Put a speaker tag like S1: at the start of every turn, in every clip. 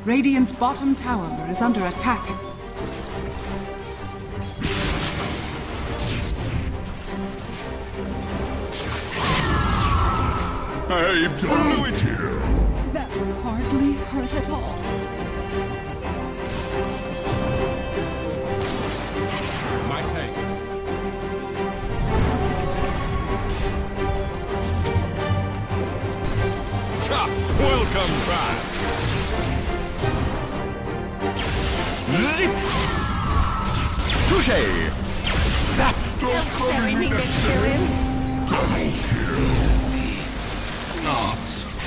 S1: Radiant's bottom tower is under attack.
S2: I blew it here.
S1: That hardly hurt at all.
S2: My thanks. Ha! Welcome back. Zip! Touché! Zap!
S3: Don't bury me next to him.
S2: Double kill. Not.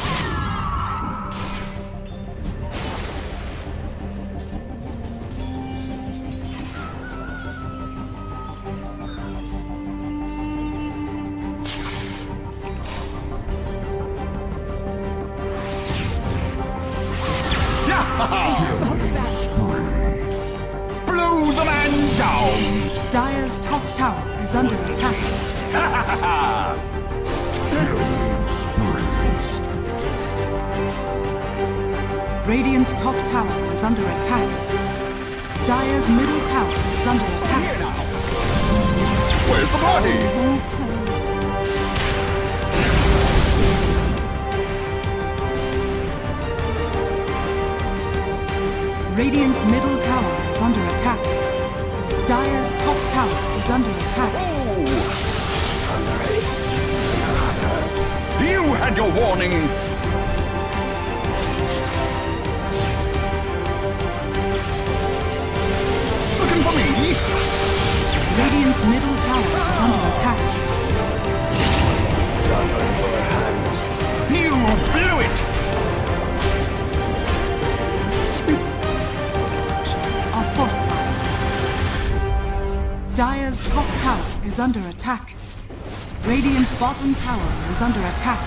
S2: Blow the man down!
S1: Dire's top tower is under attack. Radiant's top tower is under attack. Dire's middle tower is under attack.
S2: Here now! Where's the party?
S1: Radiant's middle tower is under attack. Dire's top tower is under attack.
S2: You had your warning! Looking for me?
S1: Radiant's middle tower is under attack.
S2: You blew it!
S1: Are fortified. Dire's top tower is under attack. Radiant's bottom tower is under attack.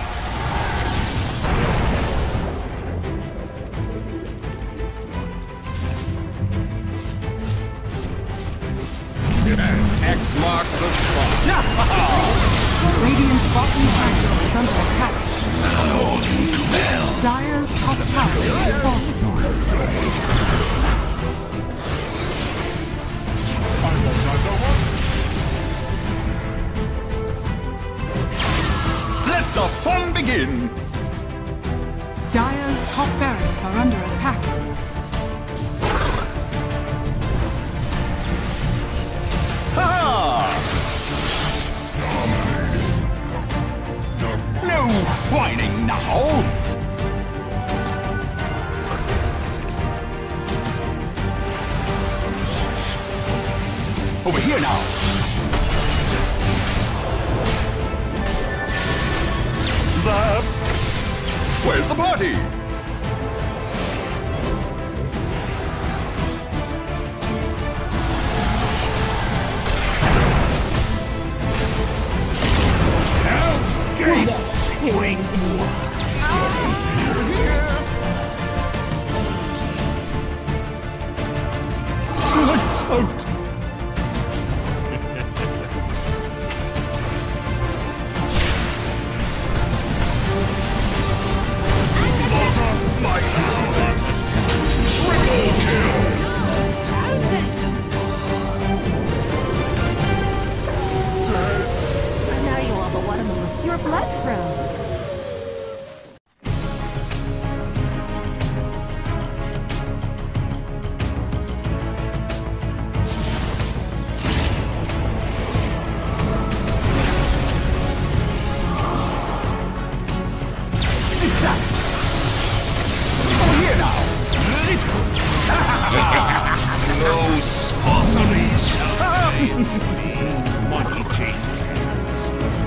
S2: Yes, X marks the spot.
S1: Radiant's bottom tower is under attack. Dire's top tower is falling.
S2: Let the fun begin!
S1: Dire's top barracks are under attack.
S2: Ha! No whining now! Over here now! Zap! Where's the party? Gates swing! Lights out! Triple kill!
S3: Now you all but want to move. Your blood froze.
S2: Zip-zap! Over here now! Zip! No sorcery shall fail me. Money changes hands.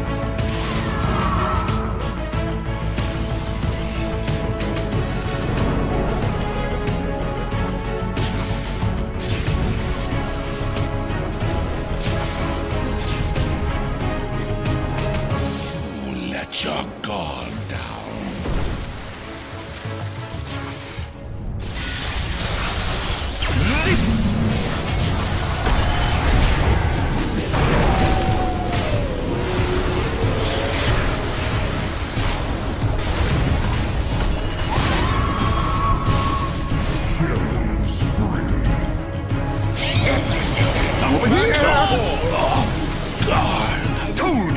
S2: Let your guard down. Zip!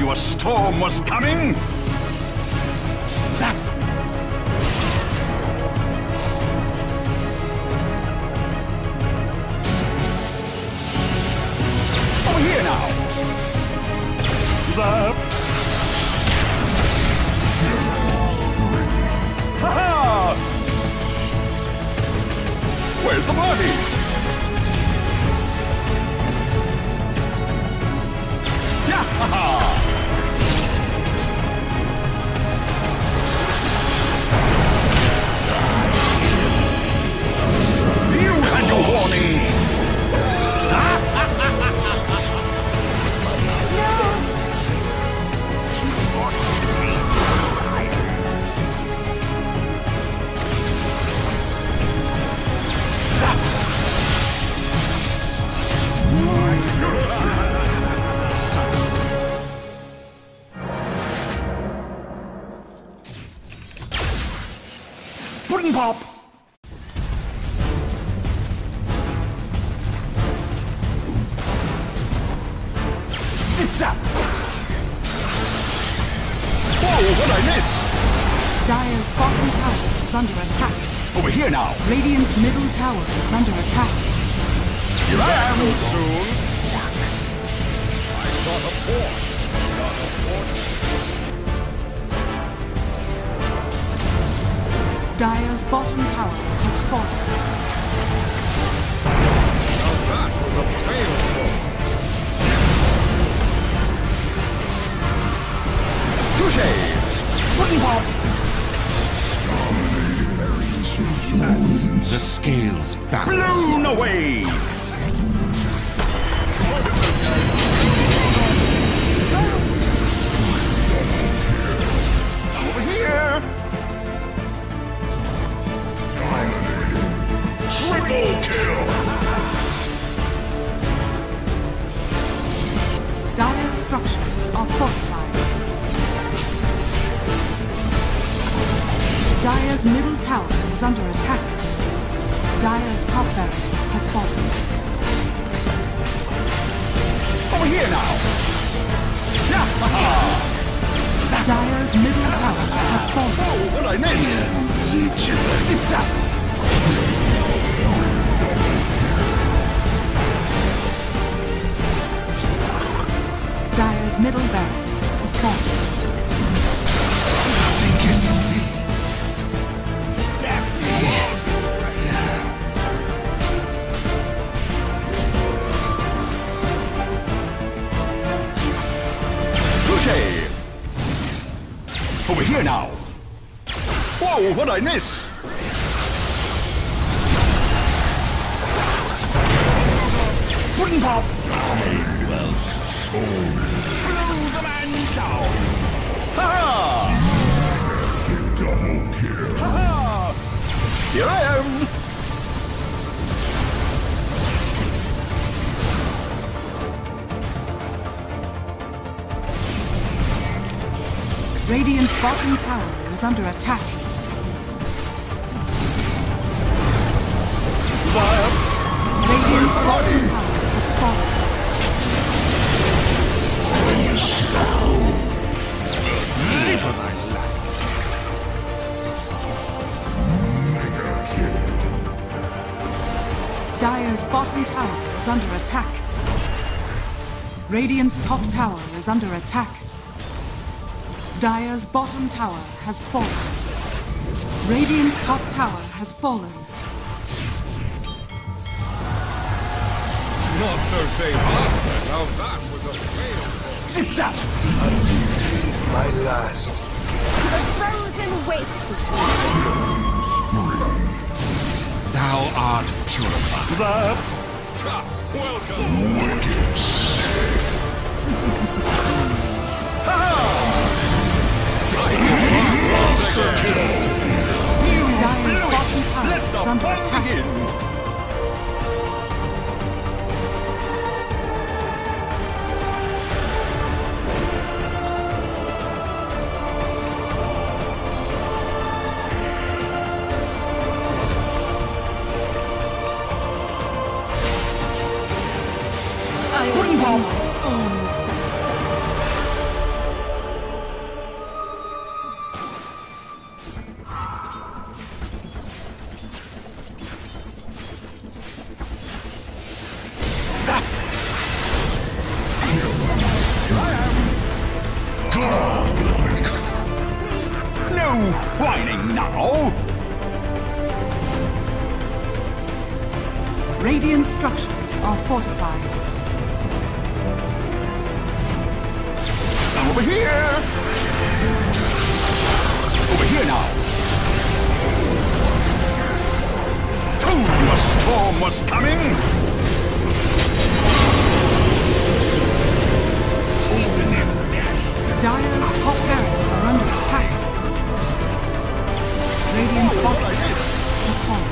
S2: you a storm was coming? Zap! Over here now! Zap! Ha-ha! Where's the party? Ha-ha! You had your warning! Puddin' pop! Zip zap! Whoa, what'd I miss?
S1: Dire's bottom tower is under attack.
S2: Over here now!
S1: Radiant's middle tower is under attack.
S2: Here I am! So soon? I saw the port.
S1: Dire's bottom tower has fallen.
S2: Now that was a fail. Touché! Puddin' pop! The scales balanced. Blown away! Over here! Triple kill!
S1: Dire's structures are fortified. Dire's middle tower is under attack. Dire's top barracks has fallen.
S2: Over here now!
S1: Dire's middle tower has fallen.
S2: Oh, what'd I miss? Zip zap!
S1: Dire's middle barracks has fallen.
S2: Touché! Over here now! Whoa, what'd I miss? Puddin' pop! Blow the man down! Ha-ha! Double kill! Ha-ha! Here I am!
S1: Radiant's bottom tower is under attack. Radiant's bottom tower has fallen. Dire's bottom tower is under attack. Radiant's top tower is under attack. Dire's bottom tower has fallen. Radiant's top tower has fallen.
S2: Not so safe, huh? Now that was a fail. Zip zap!
S4: My last.
S3: The frozen waste.
S2: Thou art purified.
S4: Zap!
S2: Welcome! Wicked sick! Monster kill!
S1: Dire's bottom tower is under attack.
S5: whining now!
S1: Radiant structures are fortified.
S5: Over here! Over here now! Told you a storm was coming!
S1: Dire's top barracks are under attack. Radiant's bottom has fallen.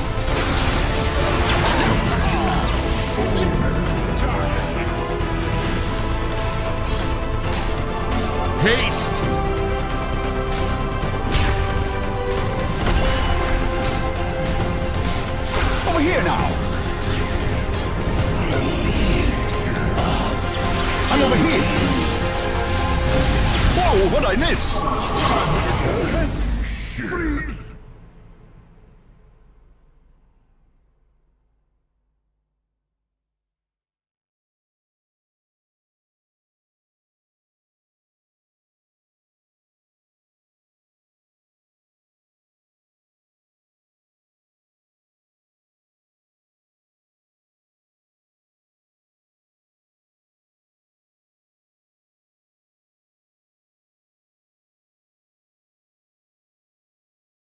S5: Haste! Over here now! And over here! Whoa, what'd I miss?